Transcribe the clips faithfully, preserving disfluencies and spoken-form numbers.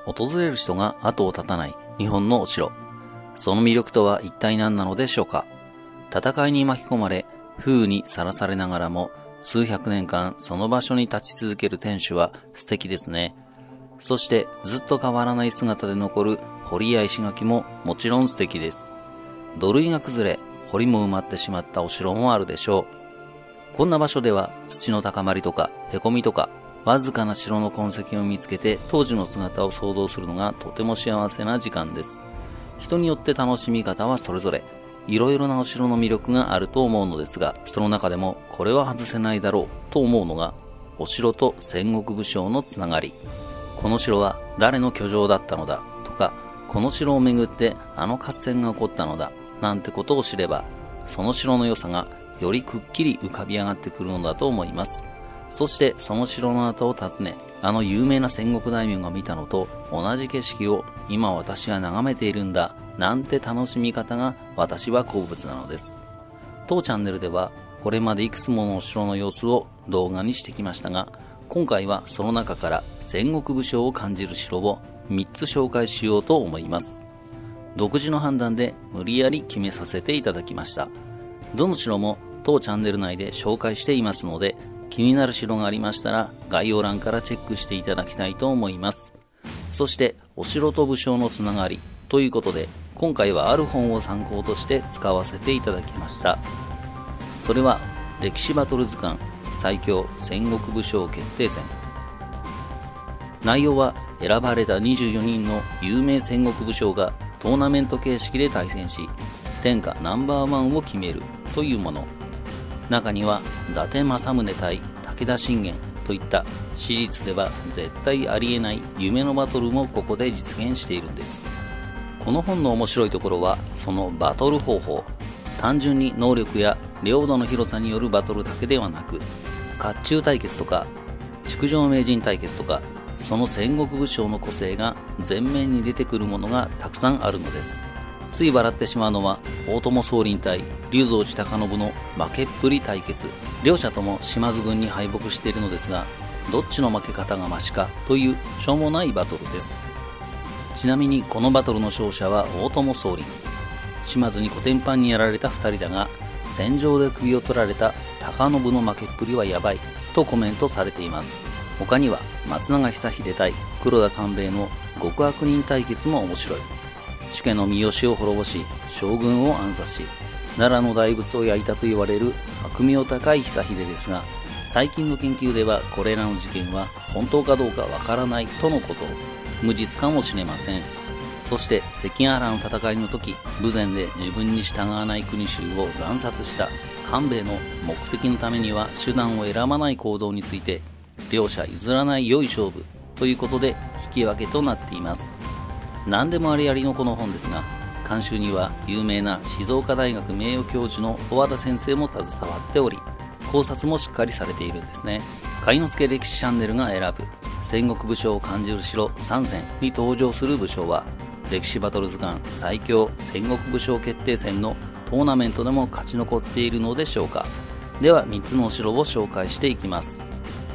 訪れる人が後を絶たない日本のお城。その魅力とは一体何なのでしょうか。戦いに巻き込まれ、風雨にさらされながらも、数百年間その場所に立ち続ける天守は素敵ですね。そしてずっと変わらない姿で残る堀や石垣ももちろん素敵です。土塁が崩れ、堀も埋まってしまったお城もあるでしょう。こんな場所では土の高まりとかへこみとか、わずかな城の痕跡を見つけて当時の姿を想像するのがとても幸せな時間です。人によって楽しみ方はそれぞれ、いろいろなお城の魅力があると思うのですが、その中でもこれは外せないだろうと思うのが、お城と戦国武将のつながり。この城は誰の居城だったのだとか、この城をめぐってあの合戦が起こったのだなんてことを知れば、その城の良さがよりくっきり浮かび上がってくるのだと思います。そしてその城の跡を訪ね、あの有名な戦国大名が見たのと同じ景色を今私は眺めているんだなんて楽しみ方が私は好物なのです。当チャンネルではこれまでいくつものお城の様子を動画にしてきましたが、今回はその中から戦国武将を感じる城をみっつ紹介しようと思います。独自の判断で無理やり決めさせていただきました。どの城も当チャンネル内で紹介していますので、気になる城がありましたら概要欄からチェックしていただきたいと思います。そしてお城と武将のつながりということで、今回はある本を参考として使わせていただきました。それは歴史バトル図鑑最強戦国武将決定戦。内容は選ばれたにじゅうよにんの有名戦国武将がトーナメント形式で対戦し、天下ナンバーワンを決めるというもの。中には伊達政宗対武田信玄といった史実では絶対ありえない夢のバトルもここで実現しているんです。この本の面白いところはそのバトル方法。単純に能力や領土の広さによるバトルだけではなく、甲冑対決とか築城名人対決とか、その戦国武将の個性が前面に出てくるものがたくさんあるのです。つい笑ってしまうのは大友宗麟対龍造寺隆信の負けっぷり対決。両者とも島津軍に敗北しているのですが、どっちの負け方がマシかというしょうもないバトルです。ちなみにこのバトルの勝者は大友宗麟。島津にコテンパンにやられたふたりだが、戦場で首を取られた隆信の負けっぷりはやばいとコメントされています。他には松永久秀対黒田官兵衛の極悪人対決も面白い。主家の三好を滅ぼし将軍を暗殺し、奈良の大仏を焼いたと言われる悪名高い久秀ですが、最近の研究ではこれらの事件は本当かどうかわからないとのこと。無実かもしれません。そして関ヶ原の戦いの時、豊前で自分に従わない国衆を惨殺した官兵衛の目的のためには手段を選ばない行動について、両者譲らない良い勝負ということで引き分けとなっています。何でもありありのこの本ですが、監修には有名な静岡大学名誉教授の小和田先生も携わっており、考察もしっかりされているんですね。貝之助歴史チャンネルが選ぶ戦国武将を感じる城さんせんに登場する武将は、歴史バトル図鑑最強戦国武将決定戦のトーナメントでも勝ち残っているのでしょうか。ではみっつのお城を紹介していきます。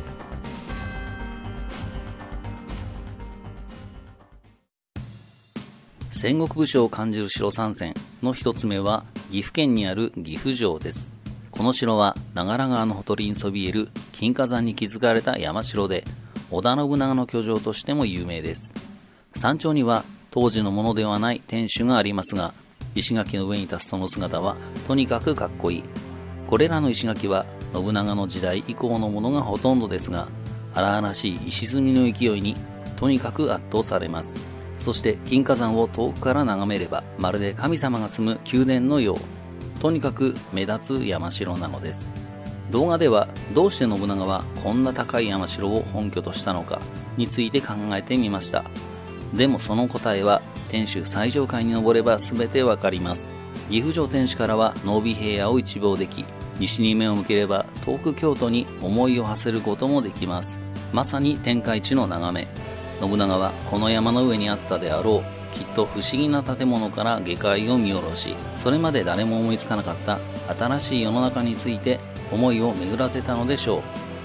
戦国武将を感じる城さんせんのひとつめは岐阜県にある岐阜城です。この城は長良川のほとりにそびえる金華山に築かれた山城で、織田信長の居城としても有名です。山頂には当時のものではない天守がありますが、石垣の上に立つその姿はとにかくかっこいい。これらの石垣は信長の時代以降のものがほとんどですが、荒々しい石積みの勢いにとにかく圧倒されます。そして金華山を遠くから眺めれば、まるで神様が住む宮殿のよう、とにかく目立つ山城なのです。動画ではどうして信長はこんな高い山城を本拠としたのかについて考えてみました。でもその答えは天守最上階に登れば全てわかります。岐阜城天守からは濃尾平野を一望でき、西に目を向ければ遠く京都に思いを馳せることもできます。まさに天下一の眺め。信長はこの山の上にあったであろうきっと不思議な建物から下界を見下ろし、それまで誰も思いつかなかった新しい世の中について思いを巡らせたのでしょう。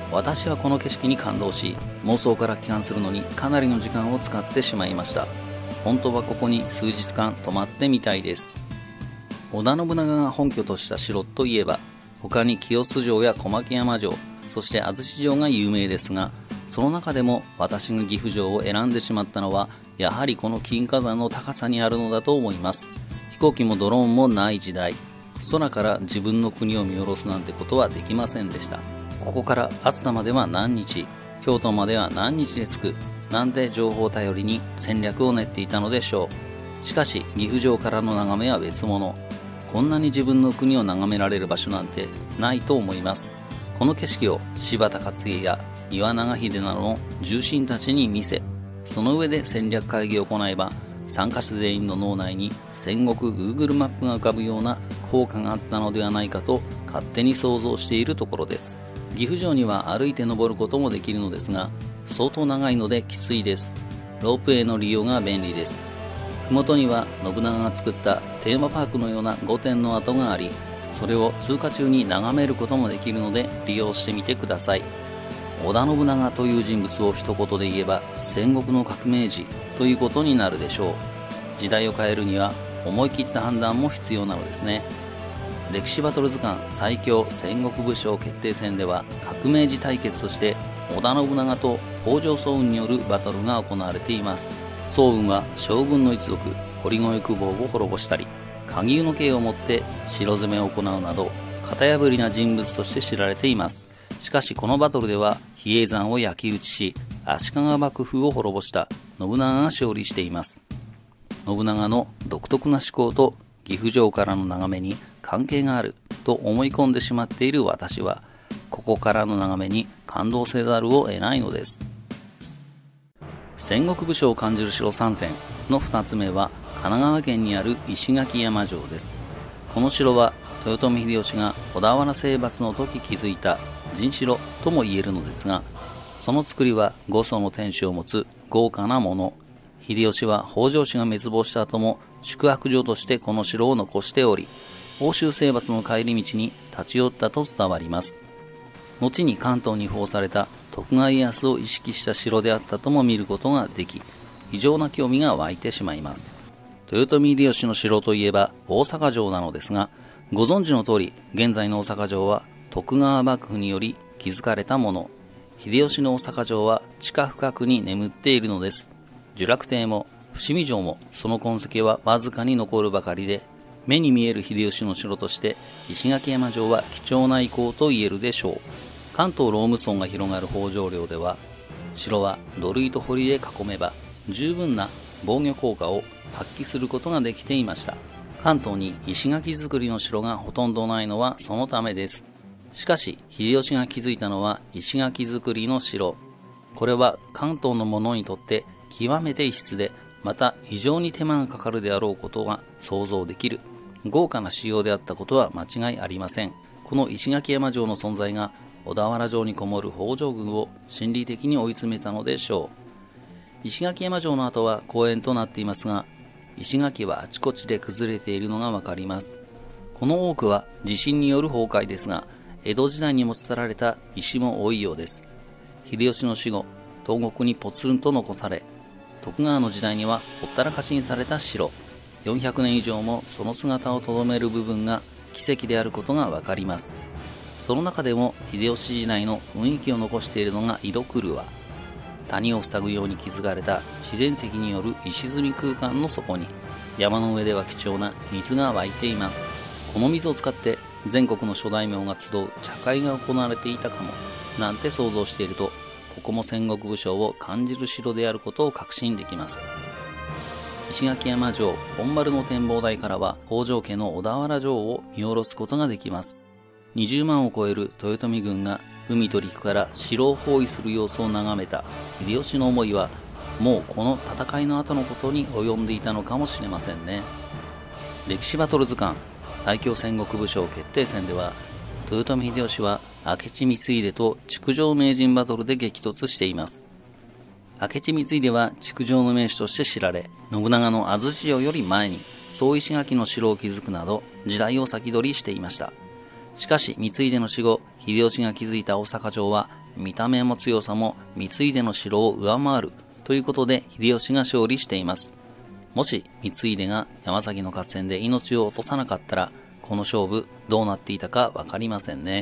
私はこの景色に感動し、妄想から帰還するのにかなりの時間を使ってしまいました。本当はここに数日間泊まってみたいです。織田信長が本拠とした城といえば、他に清洲城や小牧山城、そして安土城が有名ですが、その中でも私が岐阜城を選んでしまったのは、やはりこの金華山の高さにあるのだと思います。飛行機もドローンもない時代、空から自分の国を見下ろすなんてことはできませんでした。ここから熱田までは何日、京都までは何日で着く、なんて情報を頼りに戦略を練っていたのでしょう。しかし岐阜城からの眺めは別物。こんなに自分の国を眺められる場所なんてないと思います。この景色を柴田勝家や岩永秀などの重臣たちに見せ、その上で戦略会議を行えば、参加者全員の脳内に戦国 Google マップが浮かぶような効果があったのではないかと勝手に想像しているところです。岐阜城には歩いて登ることもできるのですが、相当長いのできついです。ロープウェイの利用が便利です。麓には信長が作ったテーマパークのような御殿の跡があり、それを通過中に眺めることもできるので利用してみてください。織田信長という人物を一言で言えば戦国の革命児ということになるでしょう。時代を変えるには思い切った判断も必要なのですね。歴史バトル図鑑最強戦国武将決定戦では、革命児対決として織田信長と北条早雲によるバトルが行われています。早雲は将軍の一族堀越久保を滅ぼしたり、鍵生の刑をもって城攻めを行うなど型破りな人物として知られています。しかしこのバトルでは比叡山を焼き討ちし、足利幕府を滅ぼした信長が勝利しています。信長の独特な思考と岐阜城からの眺めに関係があると思い込んでしまっている私は、ここからの眺めに感動せざるを得ないのです。戦国武将を感じる城さん選のふたつめは神奈川県にある石垣山城です。この城は豊臣秀吉が小田原征伐の時築いた陣城とも言えるのですが、その作りはご層の天守を持つ豪華なもの。秀吉は北条氏が滅亡した後も宿泊所としてこの城を残しており、奥州征伐の帰り道に立ち寄ったと伝わります。後に関東に封された徳川家康を意識した城であったとも見ることができ、異常な興味が湧いてしまいます。豊臣秀吉の城といえば大阪城なのですが、ご存知の通り現在の大阪城は徳川幕府により築かれたもの。秀吉の大阪城は地下深くに眠っているのです。聚楽亭も伏見城もその痕跡はわずかに残るばかりで、目に見える秀吉の城として石垣山城は貴重な遺構と言えるでしょう。関東ローム村が広がる北条領では、城は土塁と堀で囲めば十分な防御効果を発揮することができていました。関東に石垣造りの城がほとんどないのはそのためです。しかし秀吉が築いたのは石垣造りの城。これは関東の者にとって極めて異質で、また非常に手間がかかるであろうことが想像できる豪華な仕様であったことは間違いありません。この石垣山城の存在が小田原城にこもる北条軍を心理的に追い詰めたのでしょう。石垣山城の後は公園となっていますが、石垣はあちこちで崩れているのがわかります。この多くは地震による崩壊ですが、江戸時代に持ち去られた石も多いようです。秀吉の死後、東国にポツンと残され、徳川の時代にはほったらかしにされた城。よんひゃくねん以上もその姿をとどめる部分が奇跡であることがわかります。その中でも秀吉時代の雰囲気を残しているのが井戸廓。谷を塞ぐように築かれた自然石による石積み空間の底に、山の上では貴重な水が湧いています。この水を使って全国の諸大名が集う茶会が行われていたかもなんて想像していると、ここも戦国武将を感じる城であることを確信できます。石垣山城本丸の展望台からは北条家の小田原城を見下ろすことができます。にじゅうまんを超える豊臣軍が海と陸から城を包囲する様子を眺めた秀吉の思いは、もうこの戦いの後のことに及んでいたのかもしれませんね。歴史バトル図鑑最強戦国武将決定戦では、豊臣秀吉は明智光秀と築城名人バトルで激突しています。明智光秀は築城の名手として知られ、信長の安土城より前に総石垣の城を築くなど時代を先取りしていました。しかし光秀の死後、秀吉が築いた大阪城は見た目も強さも光秀の城を上回るということで秀吉が勝利しています。もし光秀が山崎の合戦で命を落とさなかったら、この勝負どうなっていたかわかりませんね。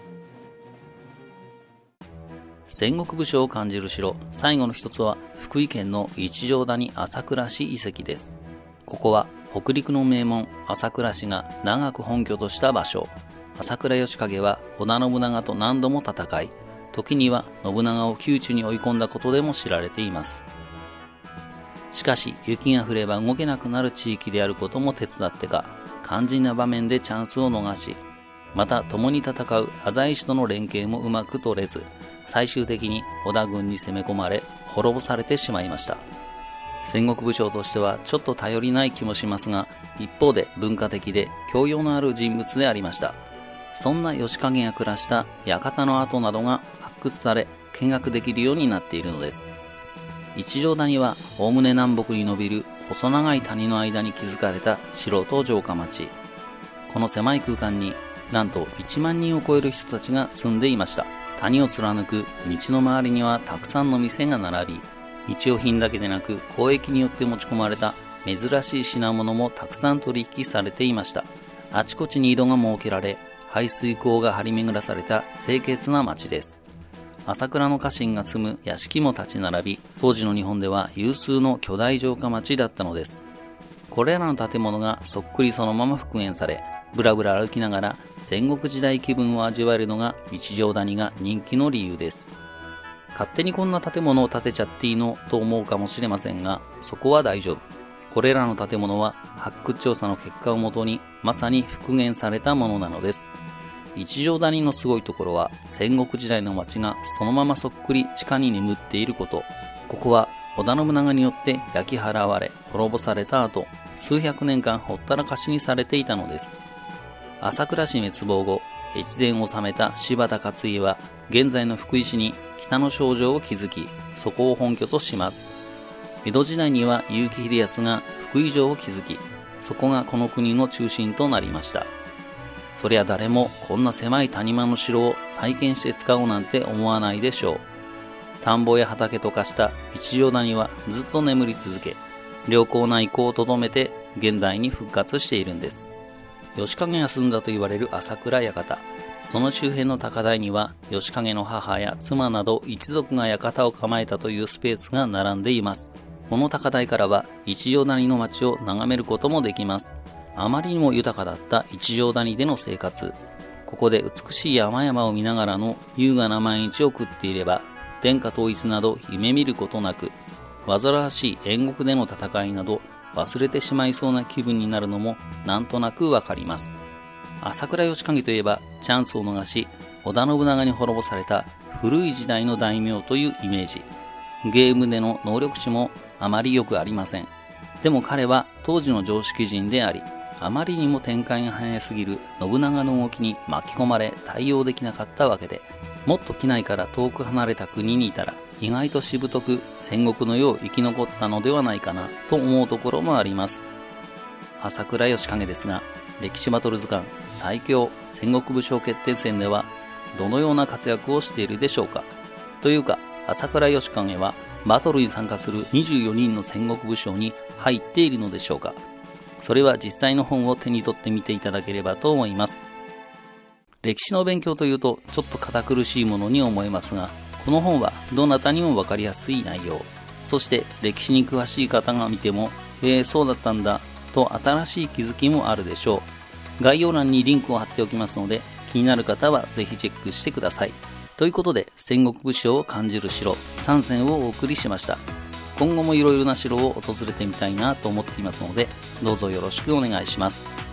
戦国武将を感じる城、最後の一つは福井県の一乗谷朝倉市遺跡です。ここは北陸の名門朝倉市が長く本拠とした場所。朝倉義景は織田信長と何度も戦い、時には信長を窮地に追い込んだことでも知られています。しかし雪が降れば動けなくなる地域であることも手伝ってか、肝心な場面でチャンスを逃し、また共に戦う浅井氏との連携もうまく取れず、最終的に織田軍に攻め込まれ滅ぼされてしまいました。戦国武将としてはちょっと頼りない気もしますが、一方で文化的で教養のある人物でありました。そんな義景が暮らした館の跡などが発掘され見学できるようになっているのです。一乗谷はおおむね南北に伸びる細長い谷の間に築かれた城と城下町。この狭い空間になんといちまんにんを超える人たちが住んでいました。谷を貫く道の周りにはたくさんの店が並び、日用品だけでなく交易によって持ち込まれた珍しい品物もたくさん取引されていました。あちこちに井戸が設けられ、排水溝が張り巡らされた清潔な町です。朝倉の家臣が住む屋敷も立ち並び、当時の日本では有数の巨大城下町だったのです。これらの建物がそっくりそのまま復元され、ぶらぶら歩きながら戦国時代気分を味わえるのが一乗谷が人気の理由です。勝手にこんな建物を建てちゃっていいのと思うかもしれませんが、そこは大丈夫。これらの建物は発掘調査の結果をもとにまさに復元されたものなのです。一乗谷のすごいところは、戦国時代の町がそのままそっくり地下に眠っていること。ここは織田信長によって焼き払われ滅ぼされた後、数百年間ほったらかしにされていたのです。朝倉市滅亡後、越前を治めた柴田勝家は現在の福井市に北の商城を築き、そこを本拠とします。江戸時代には結城秀康が福井城を築き、そこがこの国の中心となりました。そりゃ誰もこんな狭い谷間の城を再建して使おうなんて思わないでしょう。田んぼや畑と化した一乗谷はずっと眠り続け、良好な遺構をとどめて現代に復活しているんです。義景が住んだと言われる朝倉館。その周辺の高台には義景の母や妻など一族が館を構えたというスペースが並んでいます。この高台からは一乗谷の町を眺めることもできます。あまりにも豊かだった一乗谷での生活。ここで美しい山々を見ながらの優雅な毎日を送っていれば、天下統一など夢見ることなく、煩わしい燕国での戦いなど忘れてしまいそうな気分になるのもなんとなくわかります。朝倉義景といえばチャンスを逃し織田信長に滅ぼされた古い時代の大名というイメージ。ゲームでの能力値もあまり良くありません。でも彼は当時の常識人であり、あまりにも展開が早すぎる信長の動きに巻き込まれ対応できなかったわけで、もっと機内から遠く離れた国にいたら意外としぶとく戦国の世を生き残ったのではないかなと思うところもあります。朝倉義景ですが、歴史バトル図鑑最強戦国武将決定戦ではどのような活躍をしているでしょうか。というか、朝倉義景はバトルに参加するにじゅうよにんの戦国武将に入っているのでしょうか。それは実際の本を手に取ってみていただければと思います。歴史の勉強というとちょっと堅苦しいものに思えますが、この本はどなたにも分かりやすい内容、そして歴史に詳しい方が見てもえー、そうだったんだと新しい気づきもあるでしょう。概要欄にリンクを貼っておきますので、気になる方はぜひチェックしてください。ということで、戦国武将を感じる城さんせんをお送りしました。今後もいろいろな城を訪れてみたいなと思っていますので、どうぞよろしくお願いします。